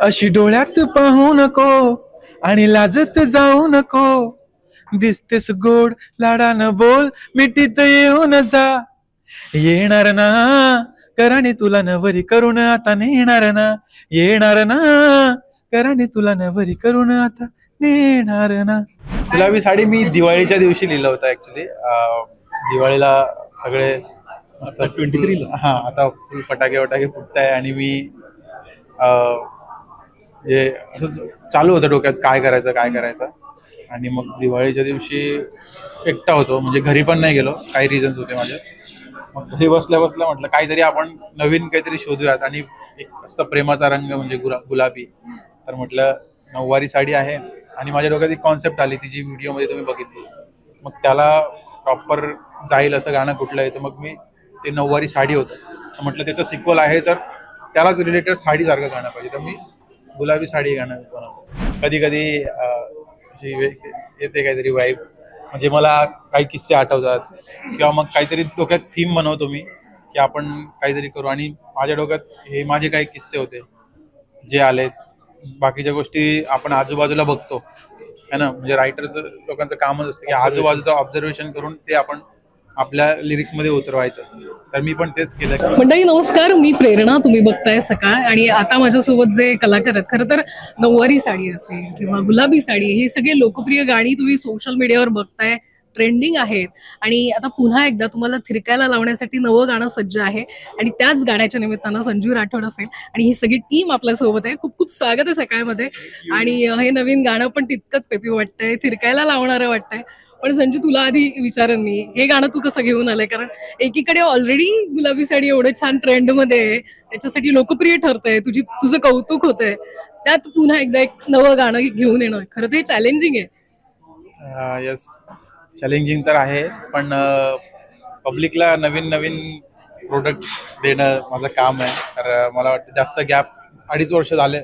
अशी डोळ्यात पाहू नको आणि लाजत जाऊ नको, दिसतेस गोड लाडानं बोल मिठीत येऊन जा. येणार ना कराने तुला नवरी करून आता नेणार ना, येणार ना कराने तुला नवरी करून आता नेणार ना. गुलाबी साडी मी दिवाळीच्या दिवशी लिहिलं होतं ऍक्च्युली. दिवाळीला सगळे 23 हा आता फुल फटाके वटाके फुटताय आणि मी जे असंच चालू होतं डोक्यात काय करायचं. आणि मग दिवाळीच्या दिवशी एकटा होतो, म्हणजे घरी पण नाही गेलो, काही रिझन्स होते माझे. मग घरी बसल्या म्हटलं काहीतरी आपण नवीन काहीतरी शोधूयात. आणि एक असतं प्रेमाचा रंग म्हणजे गुलाबी, तर म्हटलं नऊवारी साडी आहे. आणि माझ्या डोक्यात एक कॉन्सेप्ट आली, तिची व्हिडिओमध्ये तुम्ही बघितली. मग त्याला प्रॉपर जाईल असं गाणं कुठलं आहे, तर मग मी ते नऊवारी साडी होतं, तर म्हटलं त्याचं सिक्वल आहे तर त्यालाच रिलेटेड साडीसारखं गाणं पाहिजे, तर मी गुलाबी साडी गाणं बनवलं. कधी कधी अशी येते काहीतरी वाईब, म्हणजे मला काही किस्से आठवतात किंवा मग काहीतरी डोक्यात थीम बनवतो मी की आपण काहीतरी करू. आणि माझ्या डोक्यात हे माझे काही किस्से होते जे आलेत. बाकीच्या गोष्टी आपण आजूबाजूला बघतो है ना, म्हणजे रायटरचं लोकांचं कामच असतं की आजूबाजूचं ऑब्झर्वेशन करून ते आपण आपल्या लिरिक्स मध्ये उतरवायचं. तर मी पण तेच केलं. मंडळी नमस्कार, मी प्रेरणा, तुम्ही बघताय सकाळ. आणि आता माझ्यासोबत जे कलाकार आहेत, खरं तर नऊवारी साडी असेल किंवा गुलाबी साडी, हे सगळे लोकप्रिय गाणी तुम्ही सोशल मीडियावर बघताय, ट्रेंडिंग आहेत. आणि आता पुन्हा एकदा तुम्हाला थिरकायला लावण्यासाठी नवं गाणं सज्ज आहे आणि त्याच गाण्याच्या निमित्तानं संजू राठोड असेल आणि ही सगळी टीम आपल्यासोबत आहे. खूप खूप स्वागत आहे सकाळमध्ये. आणि हे नवीन गाणं पण तितकंच पेपी वाटतंय, थिरकायला लावणारं वाटतंय. पण संजू, तुला आधी विचारेन मी, हे गाणं तू कसं घेऊन आलंय? कारण एकीकडे ऑलरेडी गुलाबी साडी एवढं छान ट्रेंडमध्ये आहे, त्याच्यासाठी लोकप्रिय ठरतंय, तुझं कौतुक होतंय, त्यात पुन्हा एकदा एक नवं गाणं घेऊन येणं खरं तर चॅलेंजिंग आहे. येस, चॅलेंजिंग तर आहे, पण पब्लिकला नवीन नवीन प्रोडक्ट देणं माझं काम आहे. तर मला वाटतं जास्त गॅप 2.5 वर्ष झाले,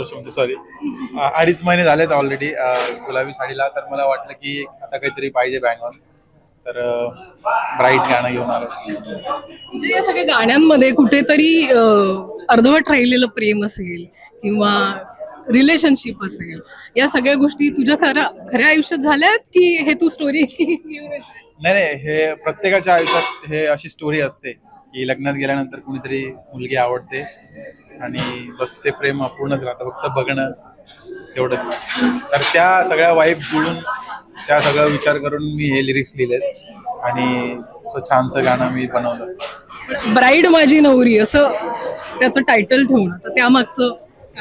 2.5 महिने झालेत ऑलरेडी गुलाबी साडीला. तर मला वाटलं की आता काहीतरी पाहिजे बँग ऑन, तर ब्राईट गाणं घेऊन आलं. म्हणजे या सगळ्या गाण्यांमध्ये कुठेतरी अर्धवट राहिलेलं प्रेम असेल किंवा रिलेशनशिप असेल, या सगळ्या गोष्टी तुझ्या खऱ्या आयुष्यात झाल्यात की हे तू स्टोरी? नाही, हे प्रत्येकाच्या आयुष्यात हे अशी स्टोरी असते की लग्नात गेल्यानंतर कुणीतरी मुलगी आवडते आणि बस ते प्रेम अपूर्णच राहतं, फक्त बघणं तेवढंच. तर त्या सगळ्या वाईब जुळून, त्या सगळा विचार करून मी हे लिरिक्स लिहिलेत आणि छानसं गाणं मी बनवलं. ब्राईड माझी नवरी असं त्याचं टायटल ठेवणं, तर त्यामागचं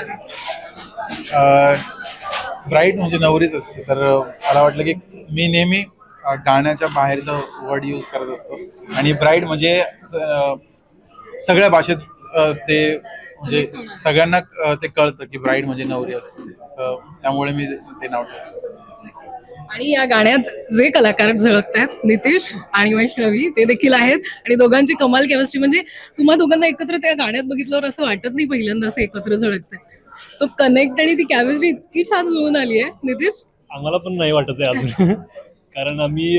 ब्राईड म्हणजे नवरीच असते. तर मला वाटलं की मी नेहमी गाण्याच्या बाहेरचं वर्ड यूज करत असतो आणि ब्राईड म्हणजे सगळ्या भाषेत ते म्हणजे सगळ्यांना ते कळतं की ब्राईड म्हणजे नवरी असते, तर त्यामुळे मी ते नाव ठेवलं. आणि या गाण्यात जे कलाकार झळकतात, नितेश आणि वैष्णवी, ते देखील आहेत. आणि दोघांची कमाल केमिस्ट्री, म्हणजे तुम्हा दोघांना एकत्र त्या गाण्यात बघितल्यावर असं वाटत नाही पहिल्यांदा असं एकत्र झळकतंय. तो कनेक्ट आणि ती केमिस्ट्री इतकी छान जुळून आली आहे. नितेश, आम्हाला पण नाही वाटत आहे अजून कारण आम्ही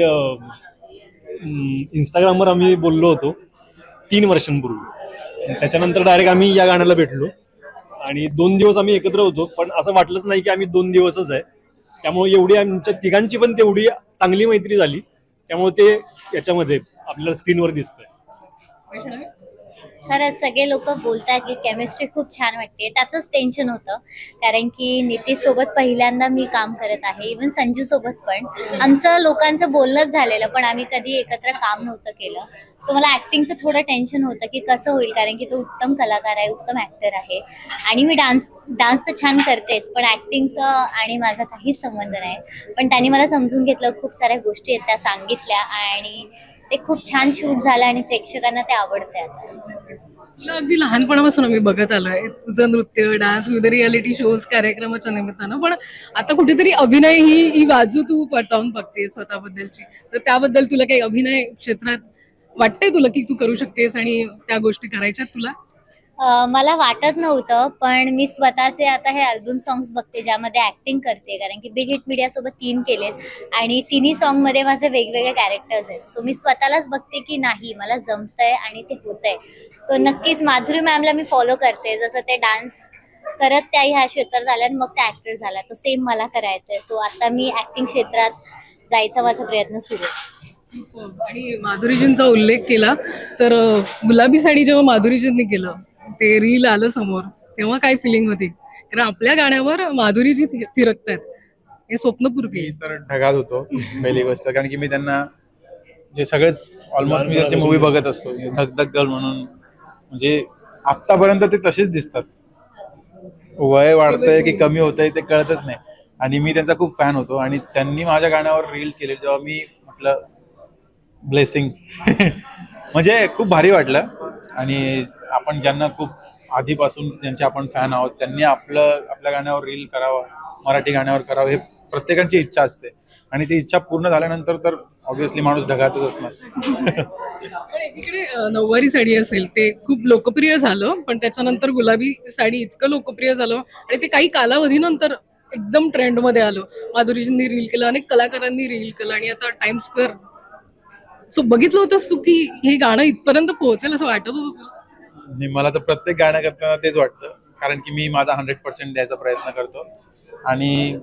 इंस्टाग्रामवर आम्ही बोललो होतो 3 वर्षांपूर्वी, त्याच्यानंतर डायरेक्ट आम्ही या गाण्याला भेटलो आणि 2 दिवस आम्ही एकत्र होतो, पण असं वाटलंच नाही की आम्ही 2 दिवसच आहे. त्यामुळे एवढी आमच्या तिघांची पण तेवढी चांगली मैत्री झाली, त्यामुळे ते याच्यामध्ये आपल्याला स्क्रीनवर दिसतंय. खरंच सगळे लोक बोलतात की केमिस्ट्री खूप छान वाटते. त्याचंच टेन्शन होतं, कारण की नितीश सोबत पहिल्यांदा मी काम करत आहे, इवन संजू सोबत पण आमचं लोकांचं बोलणंच झालेलं, पण आम्ही कधी एकत्र काम नव्हतं केलं. सो मला ऍक्टिंगचं थोडं टेन्शन होतं की कसं होईल, कारण की तो उत्तम कलाकार आहे, उत्तम ऍक्टर आहे आणि मी डान्स तर छान करतेच, पण ऍक्टिंगचं आणि माझा काहीच संबंध नाही. पण त्यांनी मला समजून घेतलं, खूप साऱ्या गोष्टी आहेत त्या सांगितल्या आणि ते खूप छान शूट झालं आणि प्रेक्षकांना ते आवडतंय. आता तुला अगदी लहानपणापासून आम्ही बघत आलोय तुझं नृत्य, डान्स, विविध रियालिटी शोज कार्यक्रमाच्या निमित्तानं, पण आता कुठेतरी अभिनय ही बाजू तू परतावून बघते स्वतःबद्दलची, तर त्याबद्दल तुला काही अभिनय क्षेत्रात वाटतंय तुला की तू करू शकतेस आणि त्या गोष्टी करायच्यात तुला? मला वाटत नव्हतं, पण मी स्वतःचे आता हे अल्बम सॉंग्स बघते ज्यामध्ये ऍक्टिंग करते, कारण की बिग हिट मीडिया सोबत 3 केलेत आणि तिन्ही सॉन्ग मध्ये माझे वेगवेगळे कॅरेक्टर्स आहेत. सो मी स्वतःलाच बघते की नाही मला जमतंय आणि ते होतंय. सो नक्कीच माधुरी मॅमला मी फॉलो करते, जसं ते डान्स करत त्या ह्या क्षेत्रात आल्या आणि मग त्या ऍक्टर झाल्या. तो सेम मला करायचा आहे. सो आता मी ऍक्टिंग क्षेत्रात जायचा माझा प्रयत्न सुरू आहे. आणि माधुरीजींचा उल्लेख केला तर गुलाबी साडी जेव्हा माधुरीजींनी केलं ते रील आलं समोर तेव्हा काय फिलिंग होती? कारण आपल्या गाण्यावर माधुरीजी थिरकतायत, हे स्वप्नपूर्ती मी तर ढगात होतो पहिली गोष्ट, कारण की मी त्यांना जे सगळेच ऑलमोस्ट मी त्यांची मूवी बघत असतो. धगधग गर्ल म्हणून, म्हणजे आतापर्यंत ते तसेच दिसतात. वय वाढतंय की कमी होतंय ते कळतच नाही. आणि मी त्यांचा खूप फॅन होतो आणि त्यांनी माझ्या गाण्यावर रील केली जेव्हा मी म्हटलं ब्लेसिंग म्हणजे खूप भारी वाटलं. आणि आपण ज्यांना खूप आधीपासून ज्यांचे आपण फॅन आहोत त्यांनी आपल्या गाण्यावर रील करावं, मराठी गाण्यावर करावं, हे प्रत्येकाची इच्छा असते. आणि ती इच्छा पूर्ण झाल्यानंतर तर ऑब्व्हियसली माणूस ढगातच असणार. पण एकीकडे नऊवारी साडी असेल ते खूप लोकप्रिय झालं, पण त्याच्यानंतर गुलाबी साडी इतकं लोकप्रिय झालं आणि ते काही कालावधीनंतर एकदम ट्रेंडमध्ये आलं. माधुरीजींनी रील केलं, अनेक कलाकारांनी रील केलं आणि आता टाइम स्क्वेअर. सो बघितलं होतंस तू की हे गाणं इथपर्यंत पोहोचेल असं वाटत होतं तुला? आणि मला तर प्रत्येक गाणं करताना तेच वाटतं, कारण की मी माझा 100% द्यायचा प्रयत्न करतो. आणि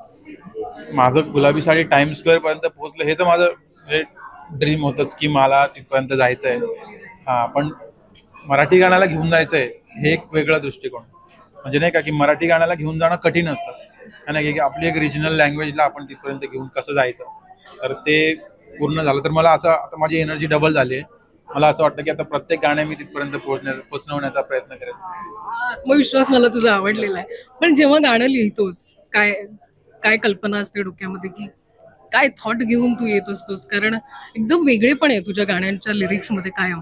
माझं गुलाबी साडी टाइम स्क्वेअर पर्यंत पोहोचलं हे तर माझं म्हणजे ड्रीम होतंच की मला तिथपर्यंत जायचं आहे. हा, पण मराठी गाण्याला घेऊन जायचं आहे हे एक वेगळा दृष्टिकोन. म्हणजे नाही का की मराठी गाण्याला घेऊन जाणं कठीण असतं, है ना, की आपली एक रिजनल लँग्वेजला आपण तिथपर्यंत घेऊन कसं जायचं. तर ते पूर्ण झालं तर मला असं आता माझी एनर्जी डबल झाली आहे. मला असं वाटतं की आता प्रत्येक गाणं मी तिथपर्यंत पोहोचवण्याचा प्रयत्न करेन. आत्मविश्वास मला तुझा आवडलेला आहे. पण जेव्हा गाणं लिहितोस काय काय कल्पना असते डोक्यामध्ये, की काय थॉट घेऊन तू येत असतोस? कारण एकदम वेगळेपण आहे तुझ्या गाण्यांच्या लिरिक्स मध्ये कायम.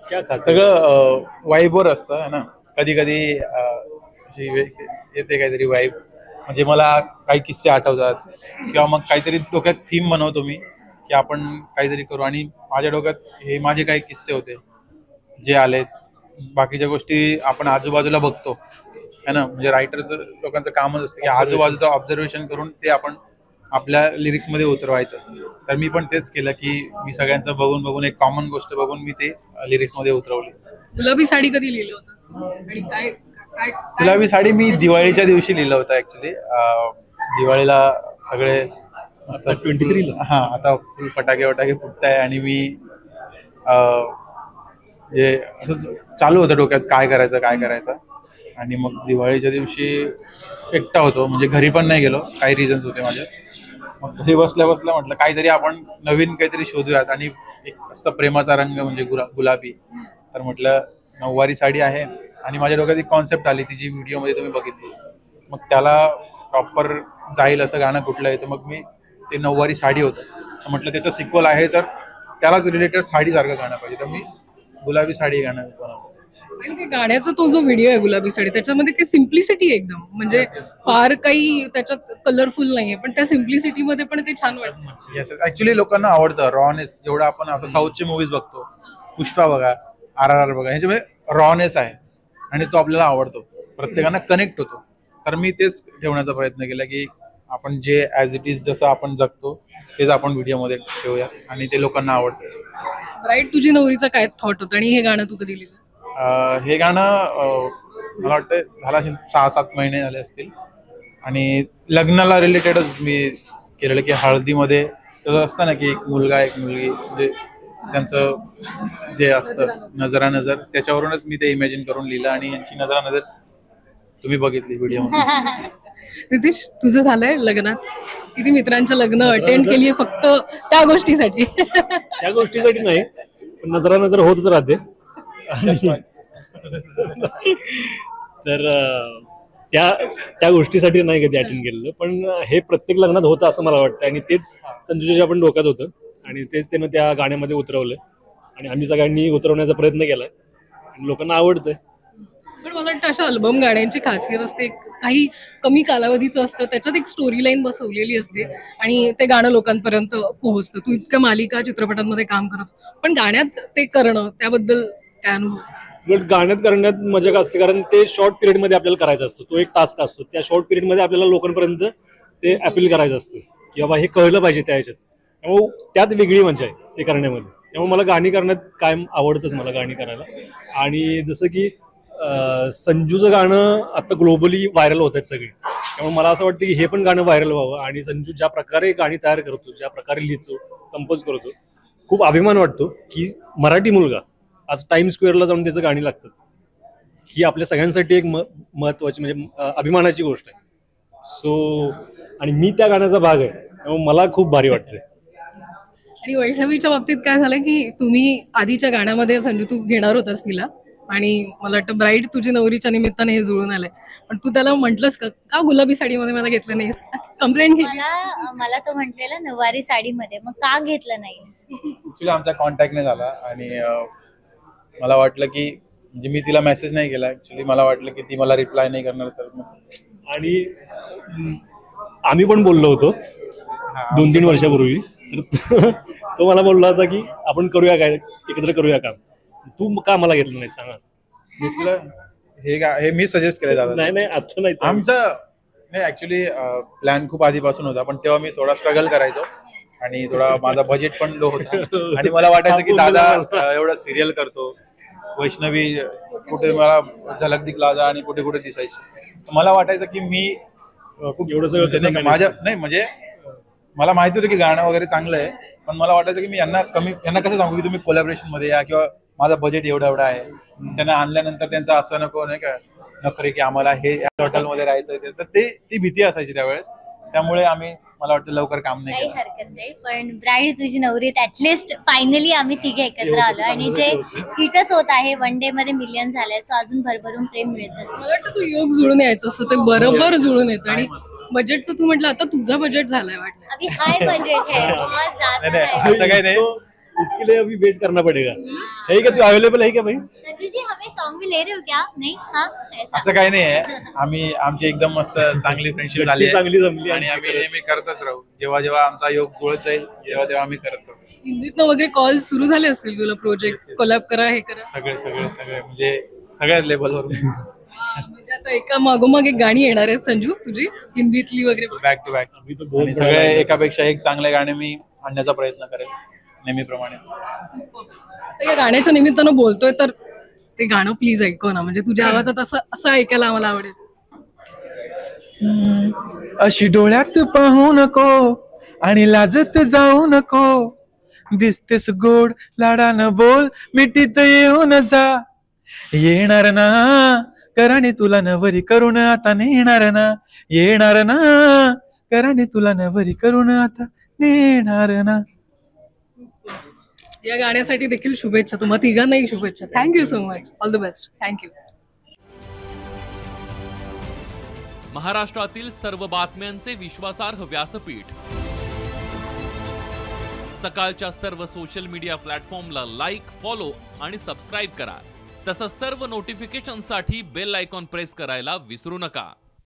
सगळं वाईबवर असतं, है ना. कधी कधी अशी येते काहीतरी वाईब, म्हणजे मला काही किस्से आठवतात किंवा मग काहीतरी डोक्यात थीम बनवतो मी की आपण काहीतरी करू. आणि माझ्या डोक्यात हे माझे काही किस्से होते जे आलेत. बाकीच्या गोष्टी आपण आजूबाजूला बघतो, है ना. म्हणजे रायटरचं लोकांचं कामच असतं की आजूबाजूचं ऑब्झर्वेशन करून ते आपण आपल्या लिरिक्समध्ये उतरवायचं. तर मी पण तेच केलं की मी सगळ्यांचं बघून बघून एक कॉमन गोष्ट बघून मी ते लिरिक्समध्ये उतरवली. गुलाबी साडी कधी लिहिलं होतंस आणि काय काय गुलाबी साडी मी दिवाळीच्या दिवशी लिहिलं होतं ऍक्च्युली. दिवाळीला सगळे 23ला. हा, आता फुल फटाके फुटताय आणि मी जे असंच चालू होतं डोक्यात काय करायचं. आणि मग दिवाळीच्या दिवशी एकटा होतो, म्हणजे घरी पण नाही गेलो, काही रिझन्स होते माझे. मग घरी बसल्या म्हटलं काहीतरी आपण नवीन काहीतरी शोधूयात. आणि एक असतं प्रेमाचा रंग म्हणजे गुलाबी. तर म्हटलं नऊवारी साडी आहे आणि माझ्या डोक्यात एक कॉन्सेप्ट आली ती जी व्हिडिओमध्ये तुम्ही बघितली. मग त्याला प्रॉपर जाईल असं गाणं कुठलं आहे, तर मग मी ते नऊवारी साडी होतं. तर म्हटलं त्याचं सिक्वल आहे तर त्यालाच रिलेटेड साडीसारखं गाणं पाहिजे, तर मी गुलाबी साडी गाणं बनवलं. आणि ते गाण्याचा तो जो व्हिडिओ आहे गुलाबी साडी, त्याच्यामध्ये काही सिम्प्लिसिटी आहे एकदम, म्हणजे फार काही त्याच्यात कलरफुल नाहीये, पण त्या सिम्प्लिसिटी मध्ये पण ते छान वाटतं. येस, ऍक्च्युली लोकांना आवडतं रॉनेस. जेवढं आपण आता साऊथचे मूवीज बघतो, पुष्पा बघा, RRR बघा, ह्याच्यामध्ये रॉनेस आहे आणि तो आपल्याला आवडतो, प्रत्येकांना कनेक्ट होतो. तर मी तेच ठेवण्याचा प्रयत्न केला की आपण जे ॲज इट इज जसं आपण जगतो तेच आपण व्हिडिओमध्ये ठेवूया आणि ते लोकांना आवडतं. राईट, तुझी नवरीचा काय थॉट होता आणि हे गाणं तू कधी लिहिलं? हे गाणं मला वाटतं झालं असेल 6-7 महिने झाले असतील. आणि लग्नाला रिलेटेडच मी केलेलं की हळदीमध्ये तसं असतं ना की एक मुलगा एक मुलगी, म्हणजे त्यांचं जे असतं नजरा नजर, त्याच्यावरूनच मी ते इमॅजिन करून लिहिलं. आणि यांची नजरा नजर तुम्ही बघितली व्हिडिओमध्ये. नितीश, तुझं झालंय लग्नात? किती मित्रांचं लग्न अटेंड केलीये फक्त त्या गोष्टीसाठी? त्या गोष्टीसाठी नाही, पण नजरा नजर होतच राहते. तर त्या गोष्टीसाठी नाही कधी अटेंड केलेलं, पण हे प्रत्येक लग्नात होतं असं मला वाटतं. आणि तेच संजूच्या पण डोक्यात होतं आणि तेच त्यानं त्या गाण्यामध्ये उतरवलंय आणि आम्ही सगळ्यांनी उतरवण्याचा प्रयत्न केलाय आणि लोकांना आवडतंय. पण मला वाटतं अशा अल्बम गाण्यांची खासियत असते, काही कमी कालावधीचं असतं, त्याच्यात एक स्टोरी लाईन बसवलेली असते आणि ते गाणं लोकांपर्यंत पोहोचतं. तू इतक्या मालिका चित्रपटांमध्ये काम करत, पण गाण्यात ते करणं, त्याबद्दल काय अनुभव? उलट गाण्यात करण्यात मजा का असते, कारण ते शॉर्ट पिरियडमध्ये आपल्याला करायचं असतं. तो एक टास्क असतो, त्या शॉर्ट पिरियडमध्ये आपल्याला लोकांपर्यंत ते अपील करायचं असतं की बाबा हे कळलं पाहिजे त्या ह्याच्यात. त्यामुळे त्यात वेगळी मजा आहे ते करण्यामध्ये. त्यामुळे मला गाणी करण्यात कायम आवडतंच मला गाणी करायला. आणि जसं की संजूचं गाणं आता ग्लोबली व्हायरल होत आहेत सगळे, त्यामुळे मला असं वाटतं की हे पण गाणं व्हायरल व्हावं. आणि संजू ज्या प्रकारे गाणी तयार करतो, ज्या प्रकारे लिहितो, कंपोज करतो, खूप अभिमान वाटतो की मराठी मुलगा आज टाइम स्क्वेअरला जाऊन त्याचं गाणी लागतात. ही आपल्या सगळ्यांसाठी एक महत्वाची म्हणजे अभिमानाची गोष्ट आहे. सो आणि मी त्या गाण्याचा भाग आहे, त्यामुळे मला खूप भारी वाटतंय. आणि वैष्णवीच्या बाबतीत काय झालं की तुम्ही आधीच्या गाण्यामध्ये संजू तू घेणार होतास तिला, आणि मला वाटतं ब्राईड तुझी नवरीच्या निमित्ताने हे जुळून आलंय, पण तू त्याला म्हटलंस का गुलाबी साडीमध्ये मला घेतलं नाहीस? कंप्लेंट केली? मला तो म्हटलेला नऊवारी साडीमध्ये, मग का घेतलं नाहीस? ऍक्च्युली आमचा कॉन्टॅक्ट नाही झाला आणि मला वाटलं की म्हणजे मी तिला मेसेज नाही केला. ऍक्च्युली मला वाटलं की ती मला रिप्लाय नाही करणार, तर मग आणि आम्ही पण बोललो होतो 2-3 वर्षापूर्वी, तर तो मला बोलला होता की आपण करूया काय, एकत्र करूया काम. तू का मला घेतलं नाही सांगा. हे मी सजेस्ट केलं दादा. नाही आता नाही. आमचं नाही ऍक्च्युली प्लॅन खूप आधीपासून होता, पण तेव्हा मी थोडा स्ट्रगल करायचो आणि थोडा माझा बजेट पण लो होता आणि मला वाटायचं की दादा एवढा सिरियल करतो, वैष्णवी कुठे मला झलक दिखला आणि कुठे कुठे दिसायची. मला वाटायचं की मी खूप एवढं सगळं माझ्या नाही म्हणजे मला माहिती होतं की गाणं वगैरे चांगलं आहे, पण मला वाटायचं की मी यांना कसं सांगू की तुम्ही कोलॅबरेशन मध्ये या, किंवा माझा बजेट एवढा आहे. त्यांना आणल्यानंतर त्यांचं असं नको नाही का नखरे की आम्हाला हे हॉटेलमध्ये राहायचं, तर ती भीती असायची त्यावेळेस. त्यामुळे मला वाटतं लवकर काम नाही काही केलं. हरकत नाही, पण ब्राईड तुझी नवरी ऍटलिस्ट फायनली आम्ही तिघे एकत्र आलो आणि जे हिटच होत आहे, वन डे मध्ये मिलियन झालंय. सो अजून भरभरून प्रेम मिळतं. मला वाटतं तू योग जुळून यायचं असतं, ते बरोबर जुळून येतं. आणि बजेटचं तू म्हटलं आता तुझा बजेट झालाय वाटतं. अभी हाय बजेट है, बहुत ज्यादा नाही, है. असं काही नाही. इसके लिए अभी वेट करना पड़ेगा. है क्या तू अवेलेबल है क्या भाई? संजू जी हमें सॉन्ग भी ले रहे हो क्या? नहीं, हाँ ऐसा. असं काही नाही आहे. आमची एकदम मस्त चांगली फ्रेंडशिप झाली आहे चांगली जमली आणि आम्ही नेहमी करतच राहू. जेव्हा जेव्हा आमचा योग जुळत जाईल तेव्हा आम्ही करत राहू. हिंदीतनं वगैरे कॉल सुरू झाले असतील तुला, प्रोजेक्ट कोलॅब करा, हे करा? सगळे म्हणजे सगळ्याच लेवलवर म्हणजे आता एका मागोमाग एक गाणी येणार आहेत संजू तुझी, हिंदीतली वगैरे. बॅक टू बॅक सगळे एकापेक्षा एक चांगले गाणे मी आणण्याचा प्रयत्न करेन नेहमीप्रमाणे. तर या गाण्याच्या निमित्तानं बोलतोय, तर ते गाणं प्लीज ऐकव ना, म्हणजे तुझ्या आवाजात असं ऐकायला आम्हाला आवडेल. अशी डोळ्यात पाहू नको आणि लाजत जाऊ नको, दिसतेस गोड लाडानं बोल, मिठीत येऊन जा. येणार ना कराने तुला नवरी करून आता नेणार ना, येणार ना कराने तुला नवरी करून आता नेणार ना. या गाण्यासाठी देखील शुभेच्छा, तुम्हा तिघांनाही शुभेच्छा. Thank you so much, all the best. Thank you. महाराष्ट्रातील सर्व बातम्यांचे विश्वासार्ह व्यासपीठ, सकाळच्या सर्व सोशल मीडिया प्लॅटफॉर्मला लाईक, फॉलो आणि सबस्क्राईब करा. तसंच सर्व नोटिफिकेशनसाठी बेल आयकॉन प्रेस करायला विसरू नका.